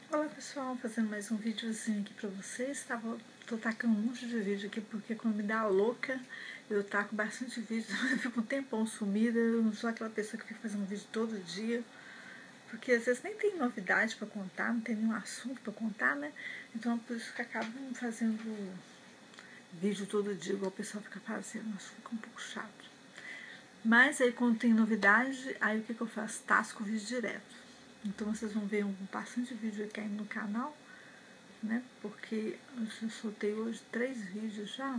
Olá pessoal, fazendo mais um videozinho aqui pra vocês. Tô tacando um monte de vídeo aqui porque quando me dá a louca eu taco bastante vídeo, eu fico um tempão sumida, eu não sou aquela pessoa que fica fazendo vídeo todo dia, porque às vezes nem tem novidade pra contar, não tem nenhum assunto pra contar, né? Então por isso que acabo fazendo vídeo todo dia, igual o pessoal fica fazendo, acho que fica um pouco chato. Mas aí quando tem novidade, aí o que eu faço? Tasco o vídeo direto. Então vocês vão ver bastante vídeo aqui no canal, né? Porque eu já soltei hoje 3 vídeos já.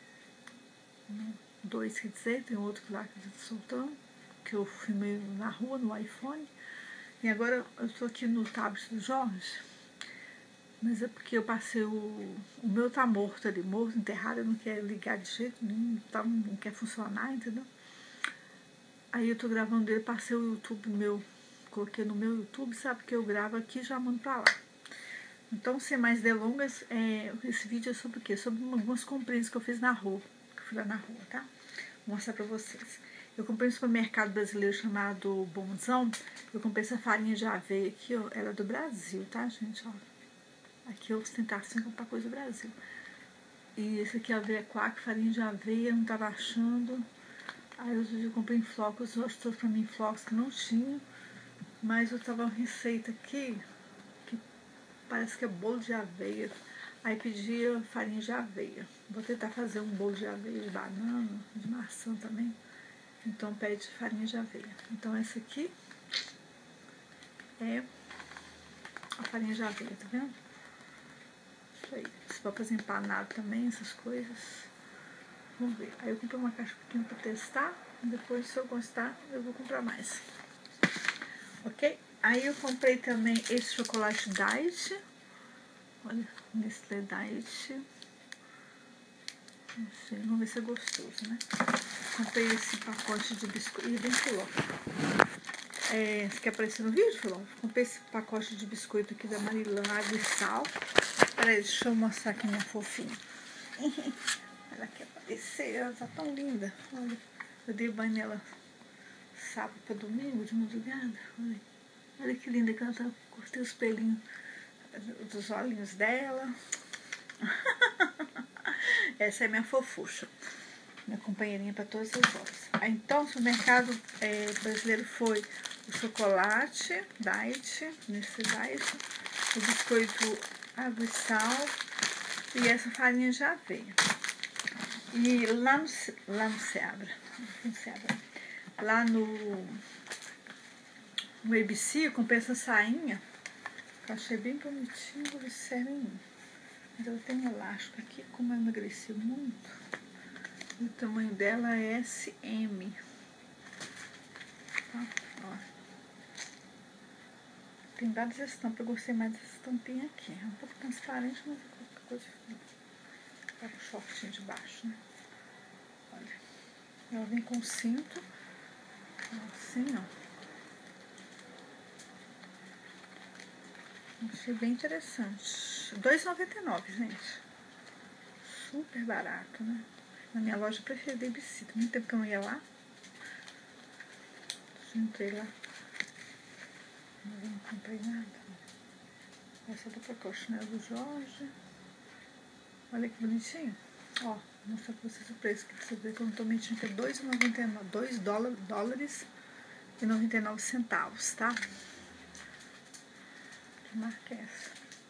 2, quer dizer, tem outro lá que eu tô soltando, que eu filmei na rua, no iPhone. E agora eu estou aqui no tablet do Jorge. Mas é porque eu passei o meu tá morto ali, morto, enterrado, não quer ligar de jeito nenhum, não quer funcionar, entendeu? Aí eu tô gravando dele, passei o YouTube meu, coloquei no meu YouTube, sabe que eu gravo aqui e já mando pra lá. Então, sem mais delongas, esse vídeo é sobre o quê? Sobre algumas comprinhas que eu fiz na rua, que eu fui lá na rua, tá? Vou mostrar pra vocês. Eu comprei um supermercado brasileiro chamado Bonzão. Eu comprei essa farinha de aveia aqui, ó, ela é do Brasil, tá, gente? Ó, aqui é ostentação comprar coisa do Brasil. E esse aqui é aveia quack, farinha de aveia, não tava achando. Aí eu comprei em flocos, eu trouxe pra mim flocos que não tinha. Mas eu tava uma receita aqui, que parece que é bolo de aveia. Aí pedia farinha de aveia. Vou tentar fazer um bolo de aveia de banana, de maçã também. Então pede farinha de aveia. Então essa aqui é a farinha de aveia, tá vendo? Isso aí. Você pode fazer empanado também, essas coisas. Vamos ver. Aí eu comprei uma caixa pequena pra testar. Depois, se eu gostar, eu vou comprar mais. Ok? Aí eu comprei também esse chocolate Diet. Olha, Nestlé Diet. Não sei, vamos ver se é gostoso, né? Comprei esse pacote de biscoito. Ih, bem filó. Você quer aparecer no vídeo, filó? Comprei esse pacote de biscoito aqui da Marilã, água e sal. Peraí, deixa eu mostrar aqui minha fofinha. Ela quer aparecer, ela tá tão linda. Olha, eu dei banho nela sábado pra domingo, de madrugada. Olha que linda que ela tá. Cortei os pelinhos dos olhinhos dela. Essa é minha fofucha, minha companheirinha para todas as horas. Então, o supermercado brasileiro foi o chocolate Diet, nesse Diet, o biscoito água e sal e essa farinha de aveia. E lá no Seabra, lá no ABC, eu comprei essa sainha, que eu achei bem bonitinha, vou ver se serve em mim. Mas ela tem um elástico aqui, como eu emagreci muito, o tamanho dela é SM. Tá? Ó. Tem várias estampas, eu gostei mais dessa estampinha aqui. É um pouco transparente, mas é qualquer coisa. Tá com o shortinho de baixo, né? Olha. Ela vem com cinto. Assim, ó. Achei bem interessante. R$2,99, gente. Super barato, né? Na minha loja preferida, ABC. Tem muito tempo que eu não ia lá. Entrei lá. Não comprei nada. Essa é do pacote, né? Do Jorge. Olha que bonitinho. Ó, vou mostrar pra vocês o preço, que você vê que eu não tô mentindo, que é $2,99, $2,99, tá? Que marca é essa?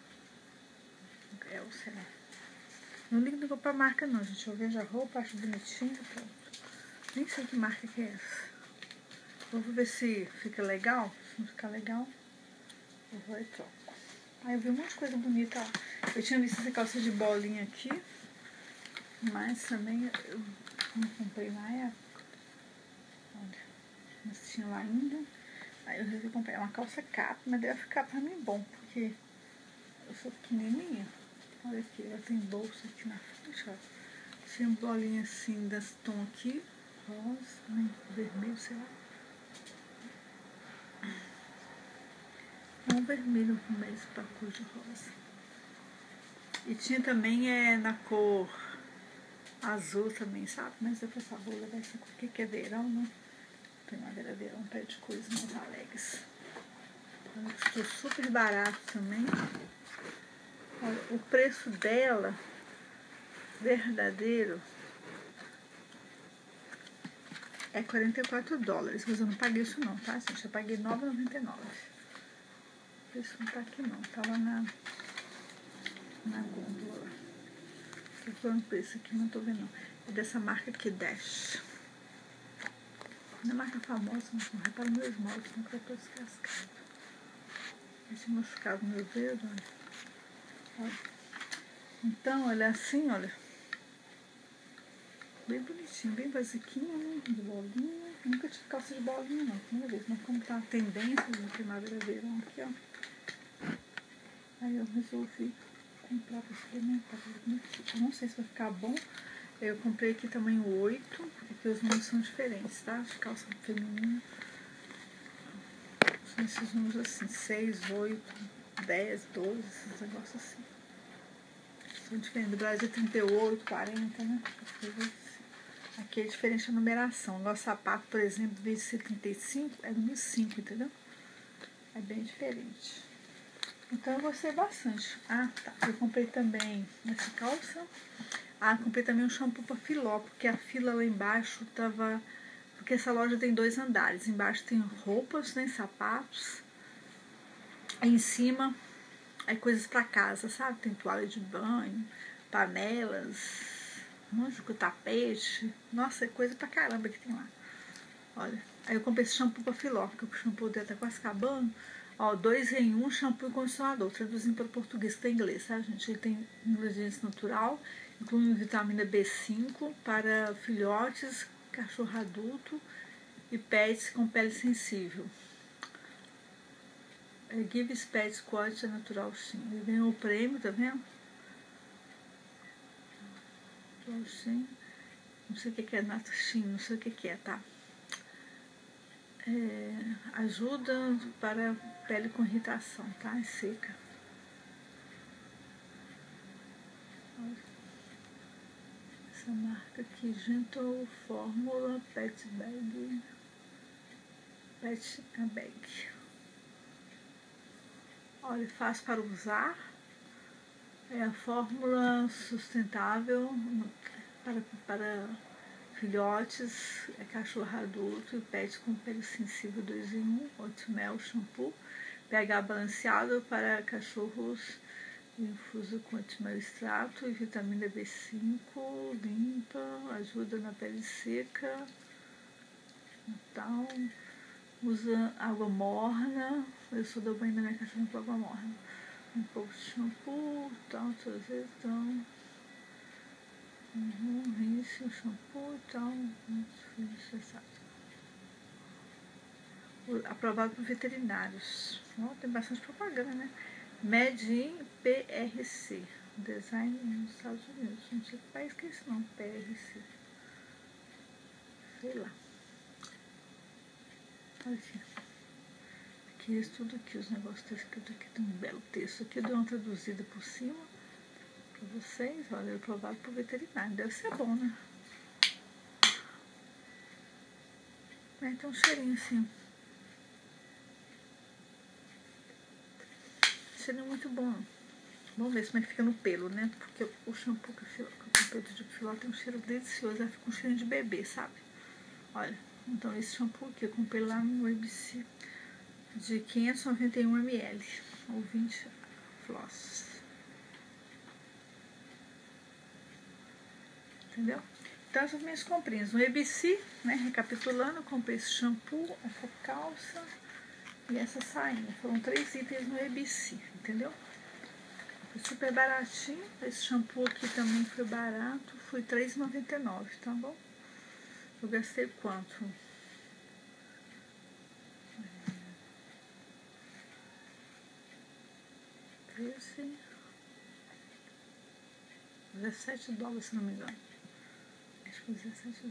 Será? Não ligo pra marca não, gente. Eu vejo a roupa, acho bonitinho, pronto. Nem sei que marca que é essa. Vou ver se fica legal. Se não ficar legal, eu vou e troco. Aí eu vi um monte de coisa bonita lá. Eu tinha visto essa calça de bolinha aqui, mas também eu não comprei na época. Olha, mas tinha lá ainda. Aí eu resolvi comprar uma calça capa, mas deve ficar pra mim bom, porque eu sou pequenininha. Olha aqui, ela tem bolsa aqui na frente, ó. Tinha bolinha assim, das tom aqui, rosa, né, vermelho, sei lá. Um vermelho com esse pra cor de rosa. E tinha também na cor azul também, sabe? Mas eu falei, vou levar essa cor aqui, que é verão, né? Primavera, verão, pede coisas mais alegres. Ela custou super barato também. Olha, o preço dela, verdadeiro, é $44, mas eu não paguei isso não, tá, gente? Eu paguei R$9,99. Isso não tá aqui não, tá lá na gôndola. Tô falando preço aqui, não tô vendo não. É dessa marca aqui, Dash. Não é marca famosa, mas não repara no meu esmalte, não, que eu tô descascado. Esse machucado no meu dedo, olha. Então, olha assim, olha. Bem bonitinho, bem basiquinho, né? De bolinha. Nunca tive calça de bolinha, não. Primeira vez, mas como tá a tendência de primavera verão aqui, ó. Aí eu resolvi comprar pra experimentar. Eu não sei se vai ficar bom. Eu comprei aqui tamanho 8, porque os números são diferentes, tá? De calça feminina. São esses números assim, 6, 8, 10, 12, esses negócios assim. São diferentes. Do Brasil 38, 40, né? Aqui é diferente a numeração. Nosso sapato, por exemplo, em vez de ser 35, é número 5, entendeu? É bem diferente. Então eu gostei bastante. Ah, tá. Eu comprei também essa calça. Ah, comprei também um shampoo para filó, porque a fila lá embaixo tava... Porque essa loja tem 2 andares. Embaixo tem roupas, né, sapatos. Aí em cima, aí coisas para casa, sabe? Tem toalha de banho, panelas, um monte de tapete. Nossa, é coisa pra caramba que tem lá. Olha, aí eu comprei esse shampoo para filó, porque o shampoo dele tá quase acabando. Ó, 2 em 1, shampoo e condicionador, traduzindo para o português, que tá em inglês, tá, gente? Ele tem ingredientes natural, incluindo vitamina B5 para filhotes, cachorro adulto e pets com pele sensível. Gives Pets Quality Natural Sim. Ele ganhou o prêmio, tá vendo? Natural Sim. Não sei o que é Natural, não sei o que é, tá? Ajuda para pele com irritação, tá? É seca. Olha. Essa marca aqui, Gentle Fórmula Pet Bag. Pet Bag. Olha, fácil para usar. É a fórmula sustentável para filhotes, cachorro adulto e pet com pele sensível 2 em 1, Oatmel shampoo, pH balanceado para cachorros, infuso com Oatmel extrato e vitamina B5, limpa, ajuda na pele seca, então, usa água morna, eu só dou banho na minha cachorra com água morna, um pouco de shampoo, tal, então, rinse o shampoo e tal, aprovado por veterinários. Oh, tem bastante propaganda, né? Made in PRC, design nos Estados Unidos. Não sei que país que é isso não, PRC. Sei lá. Olha aqui. Aqui isso tudo aqui, os negócios estão escritos aqui, tem um belo texto aqui, eu dou uma traduzida por cima para vocês. Olha, é aprovado por veterinário, deve ser bom, né? Tem um cheirinho assim. Cheirinho muito bom. Vamos ver como é que fica no pelo, né? Porque o shampoo que eu comprei de filó tem um cheiro delicioso, ela fica um cheirinho de bebê, sabe? Olha, então esse shampoo aqui eu comprei lá no ABC de 591 ml, ou 20 floss. Entendeu? Então essas minhas comprinhas no ABC, né? Recapitulando, eu comprei esse shampoo, essa calça e essa sainha. Foram 3 itens no ABC, entendeu? Foi super baratinho. Esse shampoo aqui também foi barato, foi R$3,99, tá bom? Eu gastei quanto? $17, se não me engano. Acho que $17.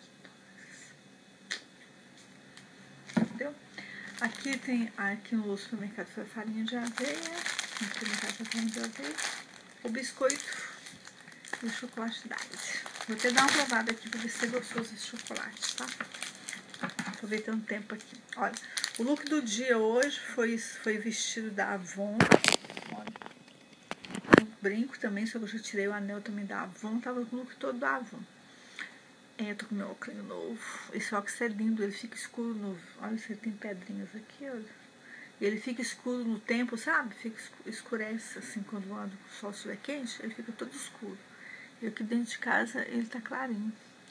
Entendeu? Aqui tem, aqui no supermercado foi a farinha de aveia, no supermercado foi a farinha de aveia, o biscoito e o chocolate Diet. Vou até dar uma provada aqui para ver se é gostoso esse chocolate, tá? Aproveitando o tempo aqui. Olha, O look do dia hoje foi vestido da Avon. Olha. Um brinco também, só que eu já tirei o anel também da Avon. Tava com o look todo da Avon. Eu tô com meu óculos novo. Esse óculos é lindo, ele fica escuro no... Olha, você tem pedrinhas aqui, olha. Ele fica escuro no tempo, sabe? Escurece, assim, quando o sol estiver quente, ele fica todo escuro. E aqui dentro de casa, ele tá clarinho.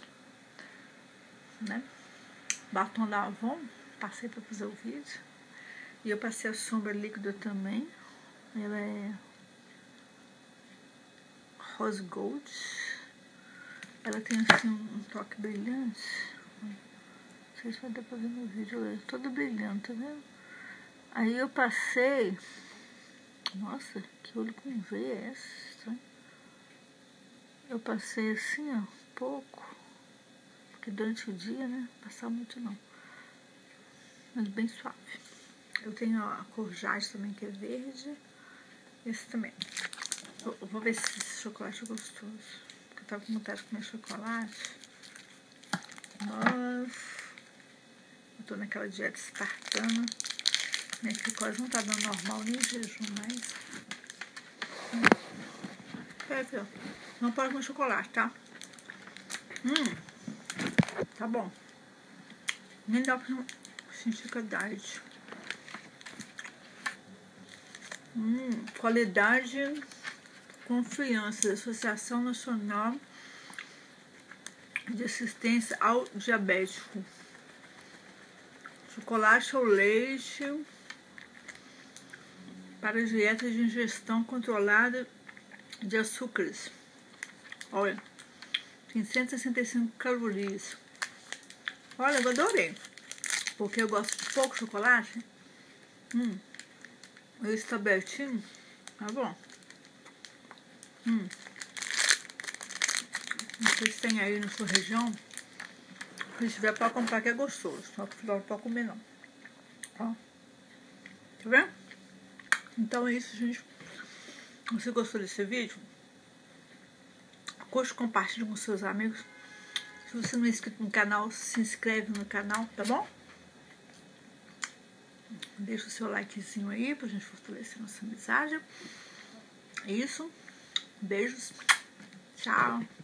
Né? Batom da Avon, passei pra fazer o vídeo. E eu passei a sombra líquida também. Ela é rose gold. Ela tem assim um toque brilhante. Não sei se vai dar pra ver no vídeo. Ela é toda brilhante, tá vendo? Aí eu passei... Nossa, que olho com V é esse? Eu passei assim, ó, pouco. Porque durante o dia, né? Passar muito não. Mas bem suave. Eu tenho a cor jade também, que é verde. Esse também. Eu vou ver se esse chocolate é gostoso. Porque eu tava com vontade de comer chocolate. Mas... eu tô naquela dieta espartana. Minha glicose não tá dando normal, nem jejum mais. Não pode comer chocolate, tá? Tá bom. Nem dá pra sentir qualidade. Qualidade, confiança, Associação Nacional de Assistência ao Diabético. Chocolate ou leite para dieta de ingestão controlada de açúcares. Olha, tem 165 calorias. Olha, eu adorei. Porque eu gosto de pouco chocolate. Esse tá abertinho. Tá bom. Não sei se tem aí na sua região. Se tiver, pode comprar, que é gostoso. Só que não pode comer, não. Ó. Tá vendo? Então é isso, gente. Se você gostou desse vídeo, curte, compartilhe com seus amigos. Se você não é inscrito no canal, se inscreve no canal, tá bom? Deixa o seu likezinho aí pra gente fortalecer nossa amizade. É isso. Beijos. Tchau.